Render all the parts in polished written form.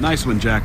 Nice one, Jack.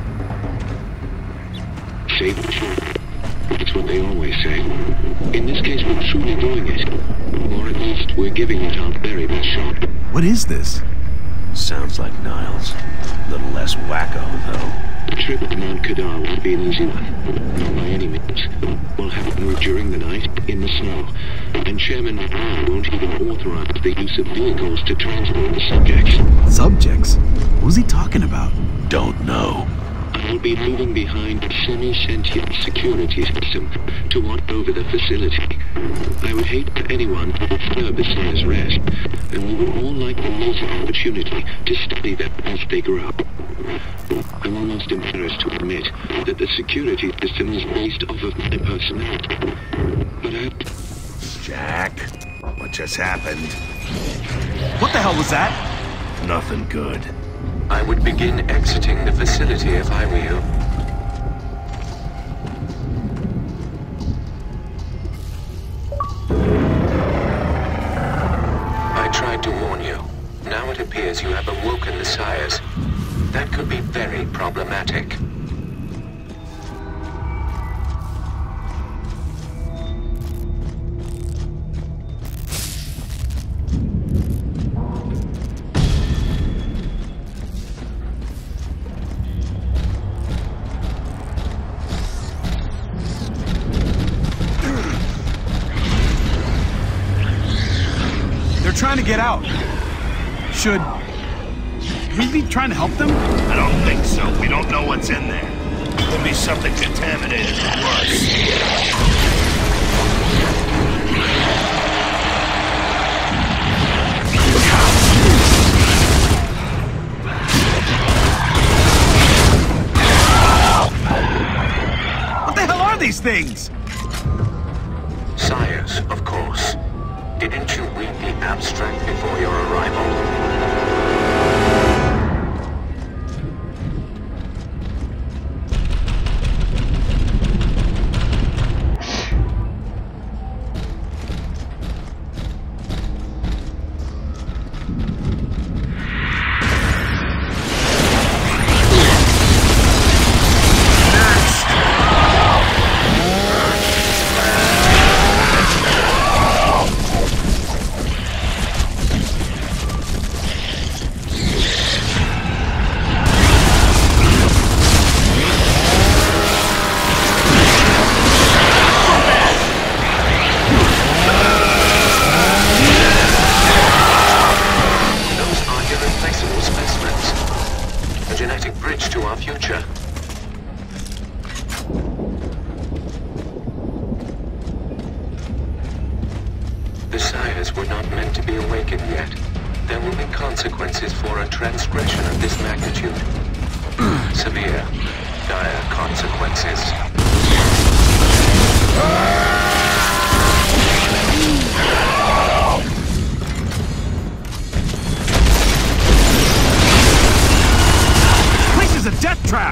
Save the shot. That's what they always say. In this case, we're truly doing it. Or at least, we're giving it our very best shot. What is this? Sounds like Niles. A little less wacko, though. The trip to Mount Kadar won't be an easy one. Not by any means. We'll have to move during the night, in the snow. And Chairman McMahon won't even authorize the use of vehicles to transport the subjects. Subjects? Who's he talking about? Don't know. I'll be moving behind a semi-sentient security system to watch over the facility. I would hate for anyone to disturb the Sire's rest, and we would all like to use the opportunity to study them as they grow. I'm almost embarrassed to admit that the security system is based off of my personality. But Jack, what just happened? What the hell was that? Nothing good. I would begin exiting the facility if I were you. I tried to warn you. Now it appears you have awoken the Sires. That could be very problematic. Trying to get out. Should we be trying to help them? I don't think so. We don't know what's in there. Could be something contaminated or worse. What the hell are these things? Sires, of course. Didn't you read the abstract before your arrival? The Sires were not meant to be awakened yet. There will be consequences for a transgression of this magnitude. Severe, dire consequences. This is a death trap!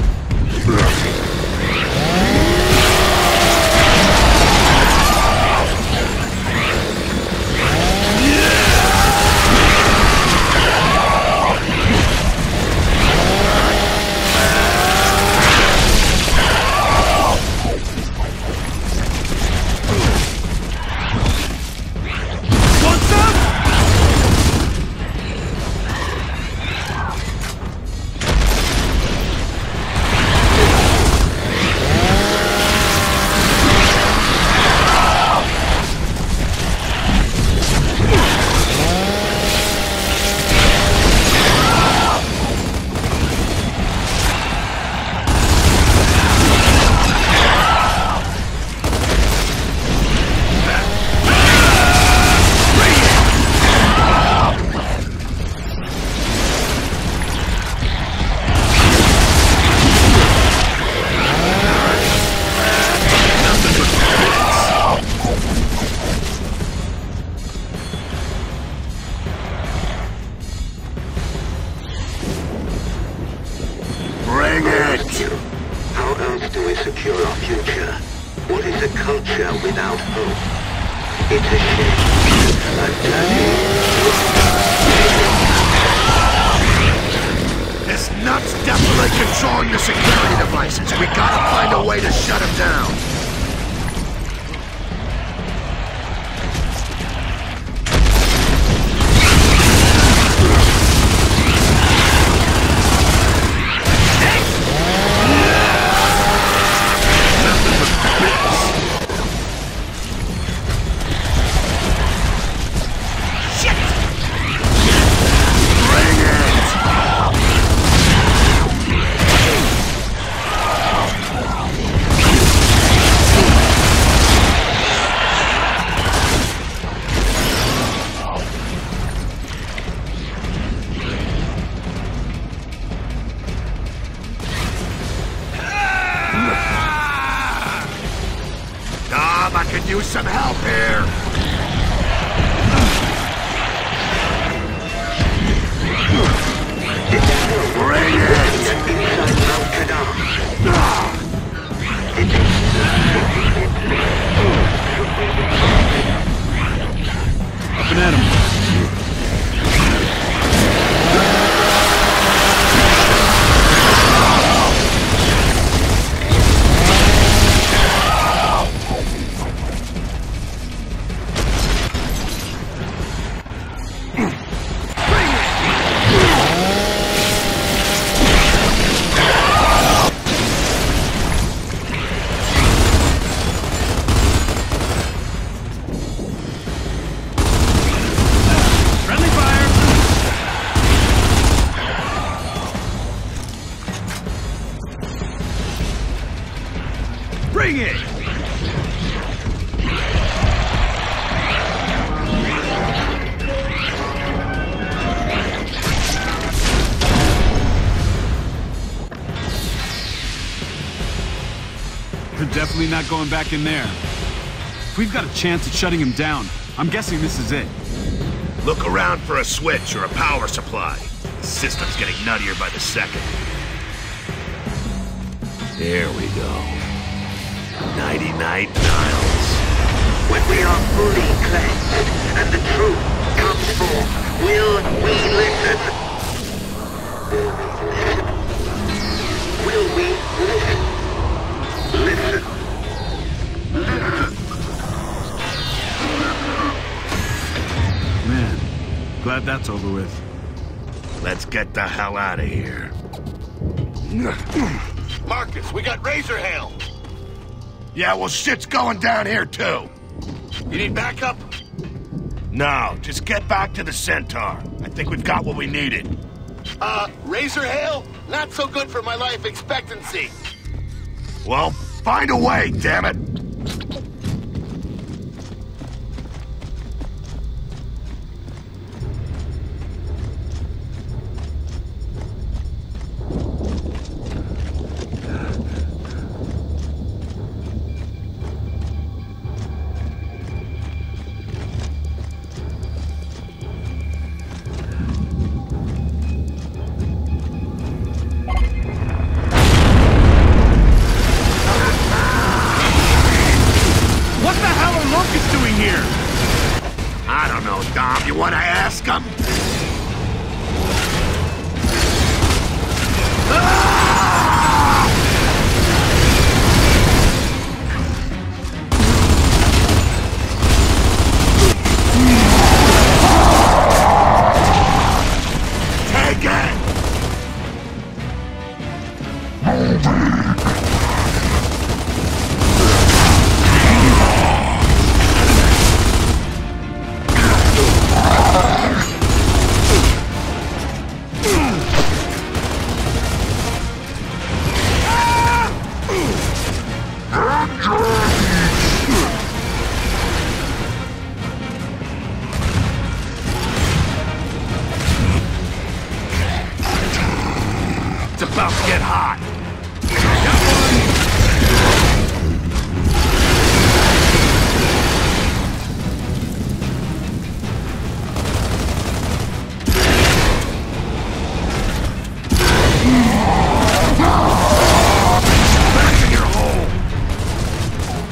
How else do we secure our future? What is a culture without hope? It's a shame. A dirty... This nuts definitely controlling the security devices. We gotta find a way to shut him down. I could use some help here. Bring Up and at him. Bring it! We're definitely not going back in there. If we've got a chance at shutting him down, I'm guessing this is it. Look around for a switch or a power supply. The system's getting nuttier by the second. There we go. Nighty-night, Niles. When we are fully cleansed and the truth comes forth, will we listen? Will we listen? Listen. Man, glad that's over with. Let's get the hell out of here. Marcus, we got Razor Hail. Yeah, well, shit's going down here, too. You need backup? No, just get back to the Centaur. I think we've got what we needed. Razor Hail? Not so good for my life expectancy. Well, find a way, damn it! I don't know, Dom. You want to ask him? Take it! It's about to get hot. Back in your hole.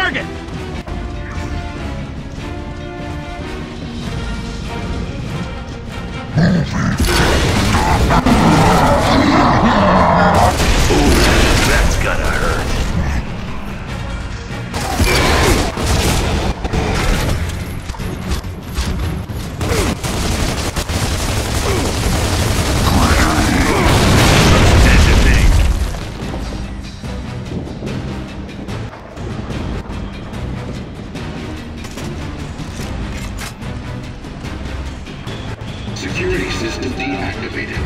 target! That's gonna hurt. Security system deactivated.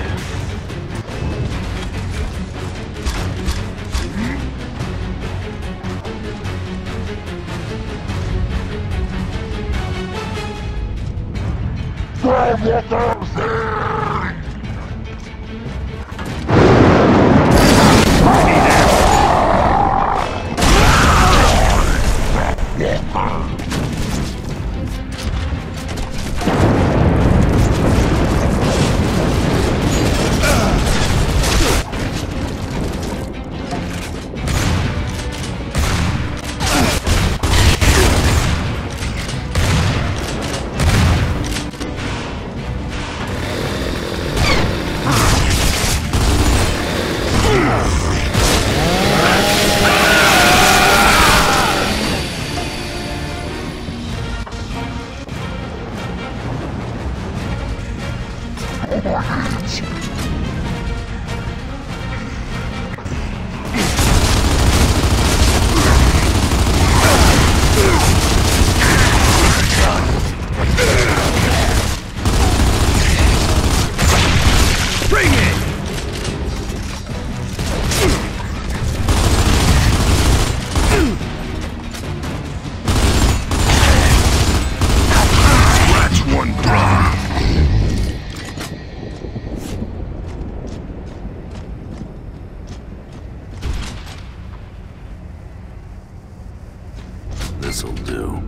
This'll do.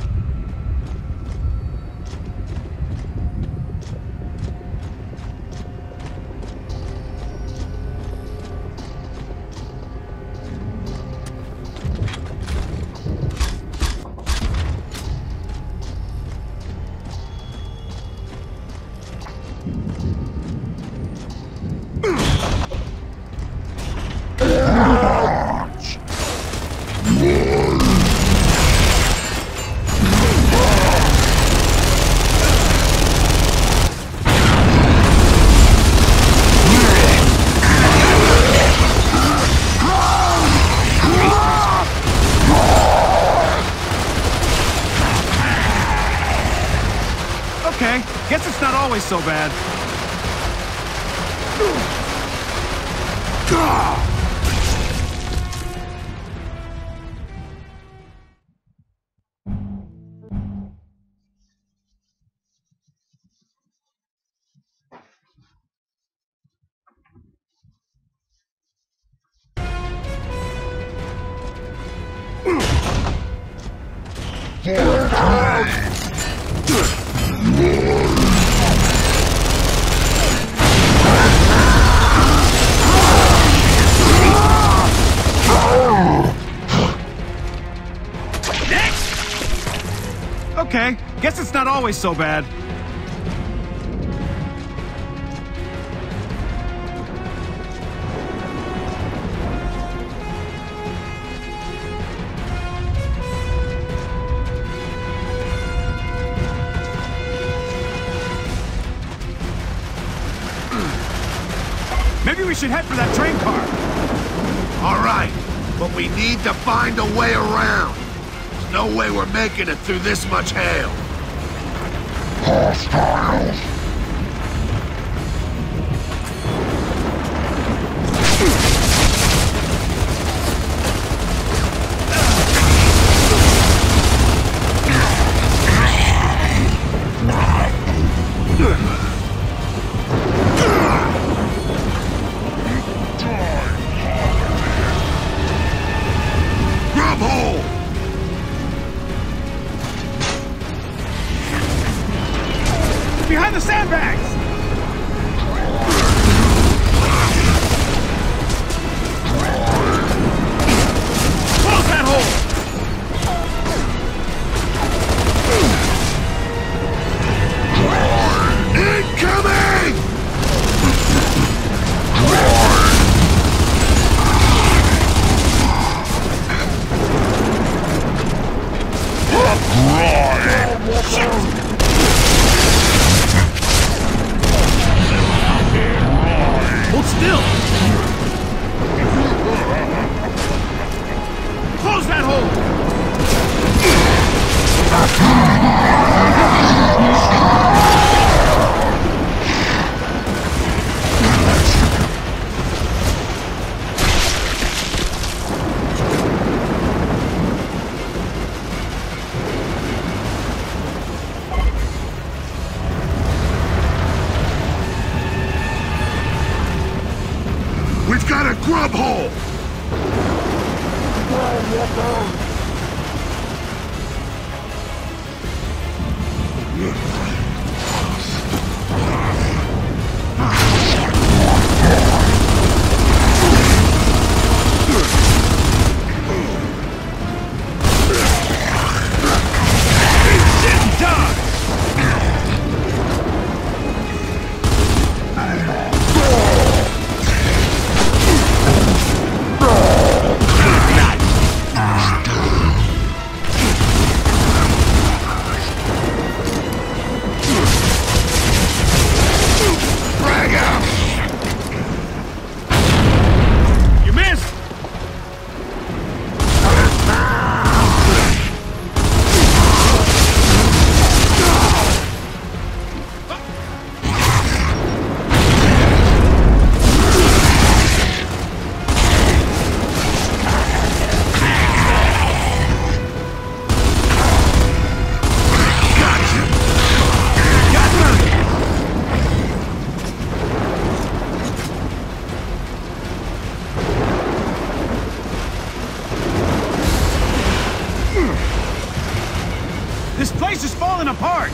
Okay, guess it's not always so bad. Okay, guess it's not always so bad. Maybe we should head for that train car. All right, but we need to find a way around. There's no way we're making it through this much hail. Hostiles! Grub hole! Behind the sand! This place is falling apart!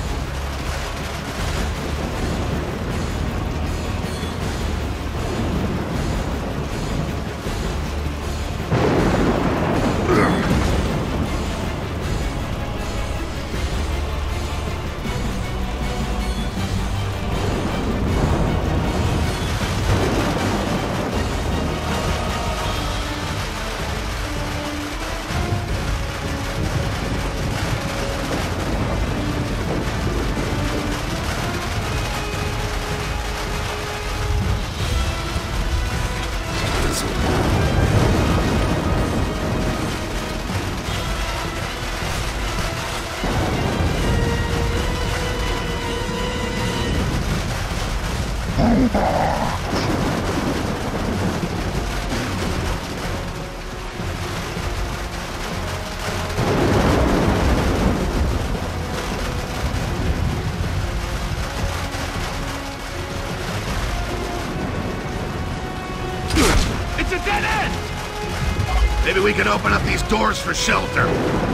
It's a dead end! Maybe we can open up these doors for shelter.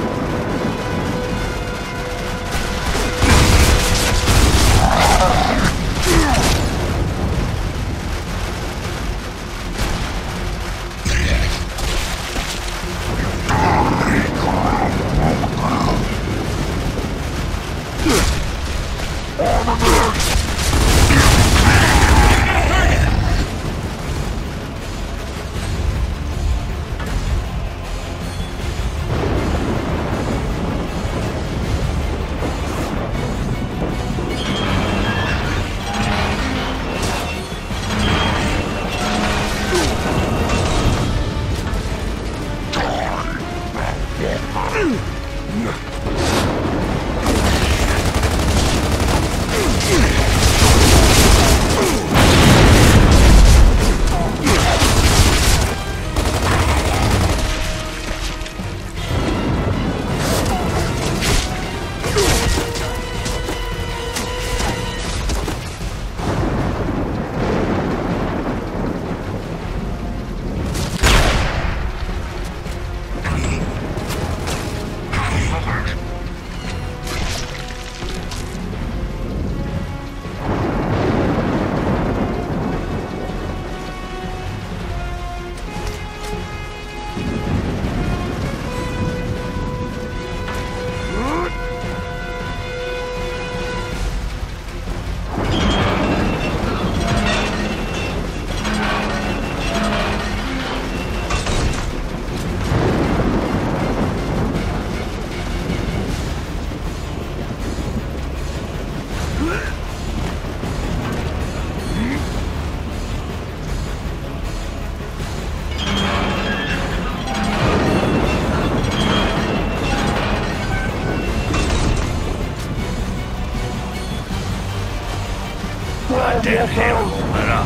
Goddamn hell, open up.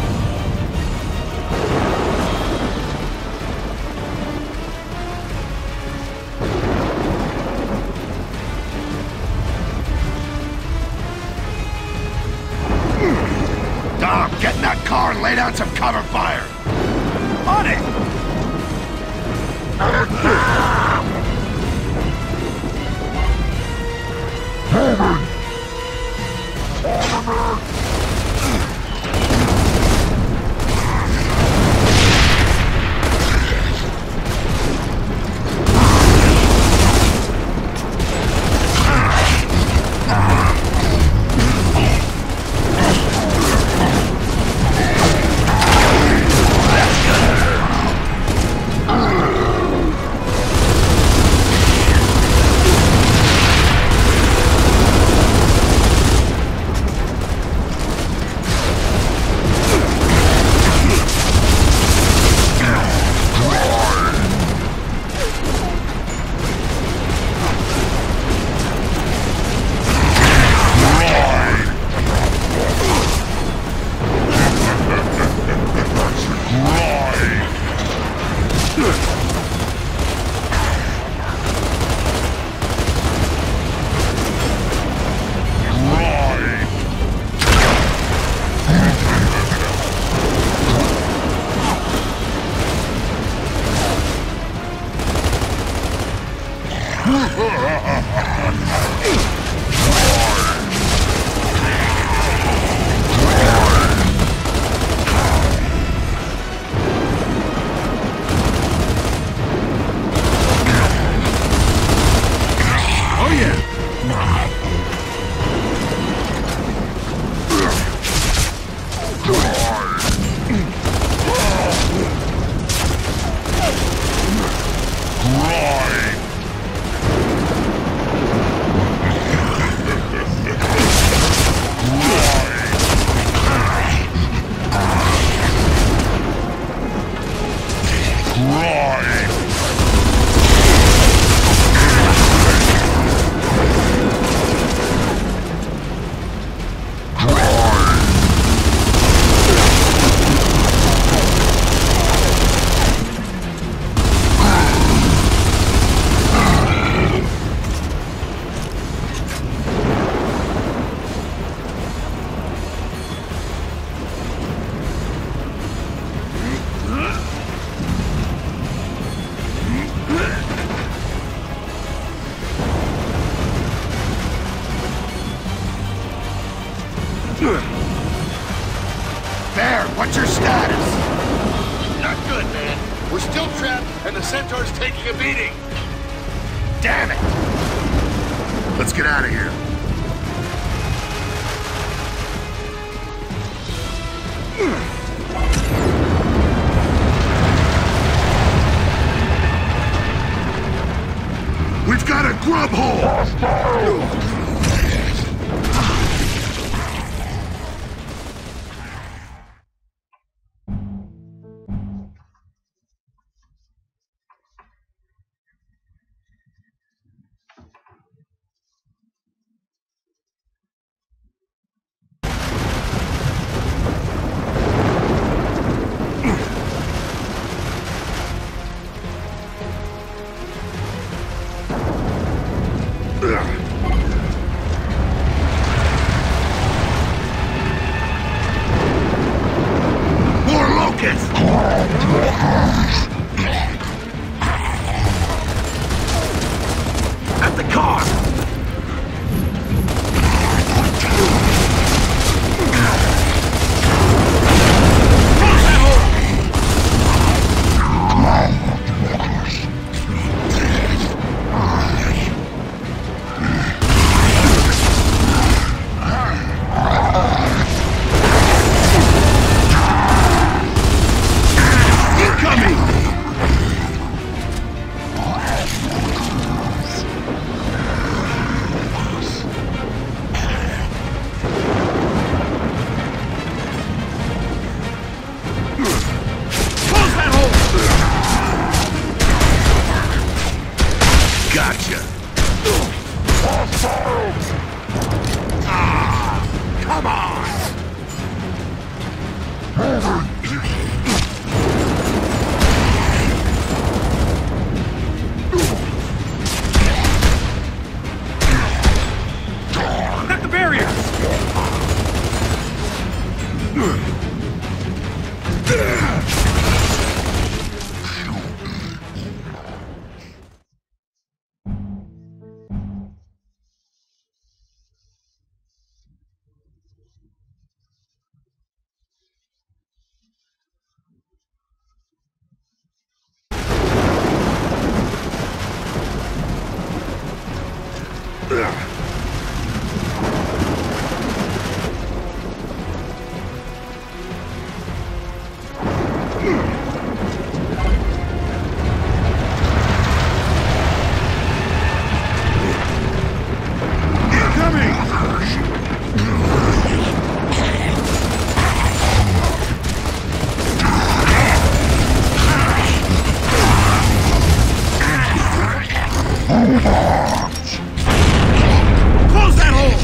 Dom, get in that car and lay down some cover fire. On it! Oh yeah! Bear, what's your status? Not good, man. We're still trapped, and the Centaur's taking a beating. Damn it! Let's get out of here. We've got a grub hole! More locusts! At the car! Gotcha. Come on. At the barrier! Close that hole!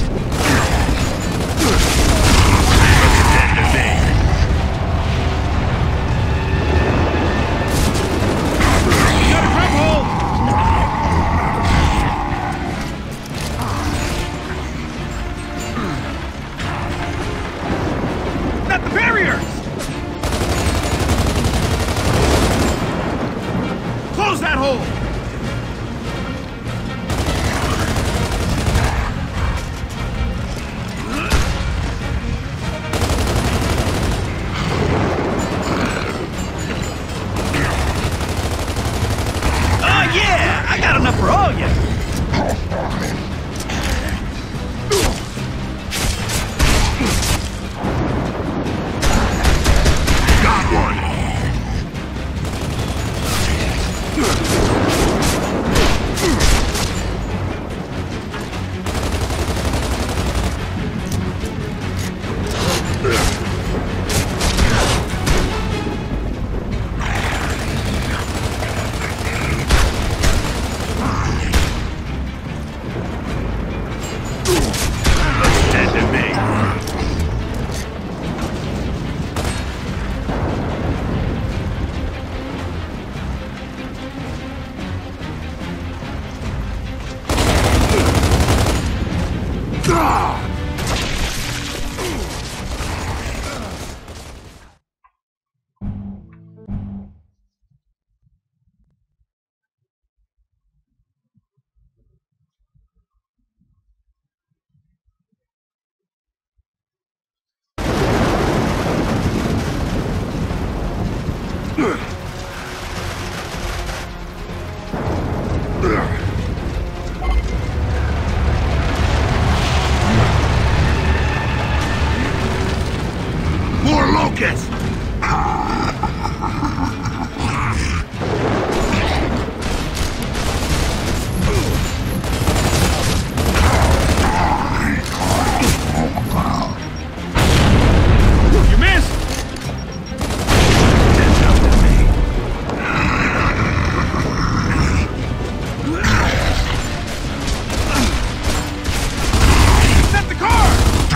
You got a grub hole! Not the barriers! Close that hole! I got enough for all of you. Got one. More locusts! You missed! Set the car!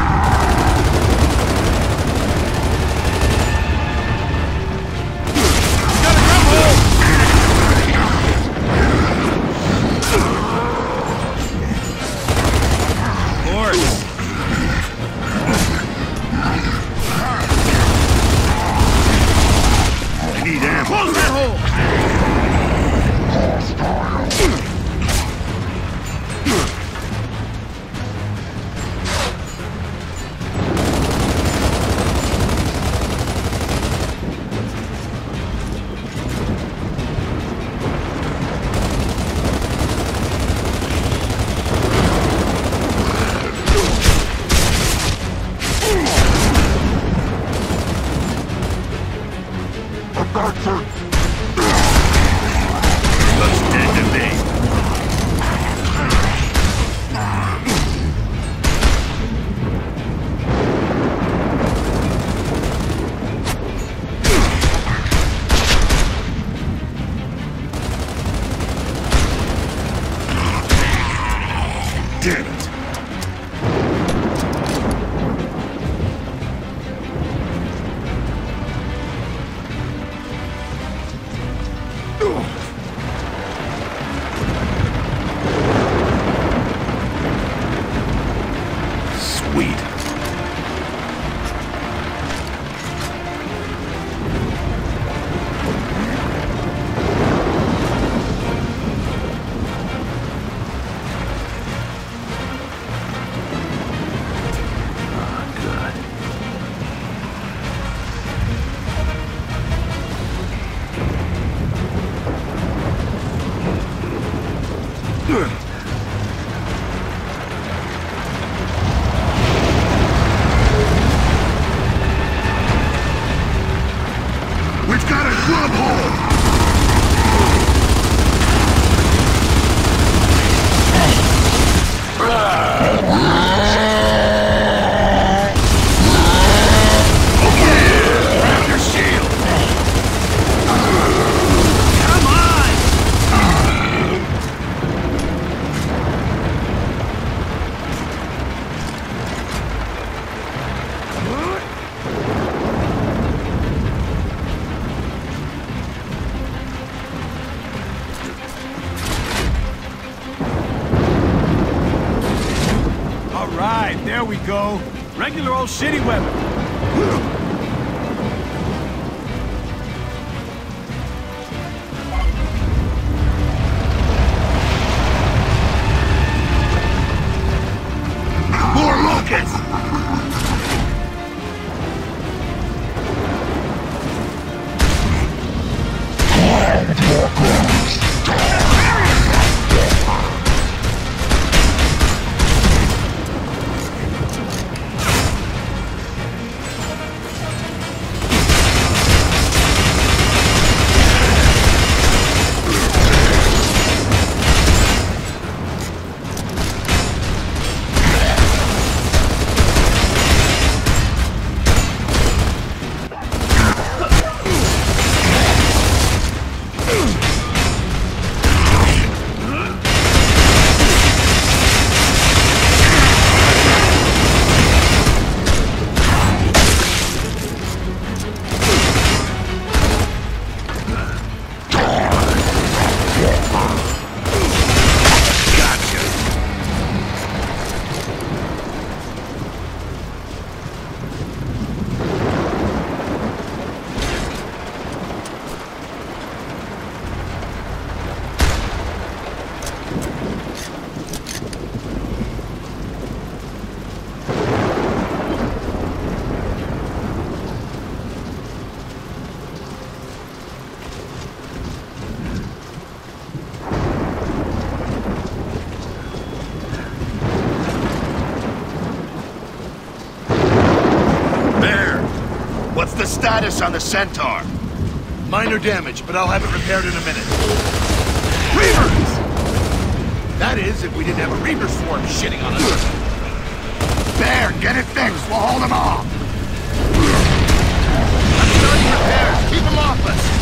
Close that hole! Looks dead to me. Damn it. Sweet. We've got a grub hole! Grab your shield! Come on! Alright, there we go. Regular old shitty weather. More locusts! status on the Centaur? Minor damage, but I'll have it repaired in a minute. Reavers! That is, if we didn't have a Reaver swarm shitting on us. There, get it fixed. We'll hold them off. I'm starting repairs. Keep them off us.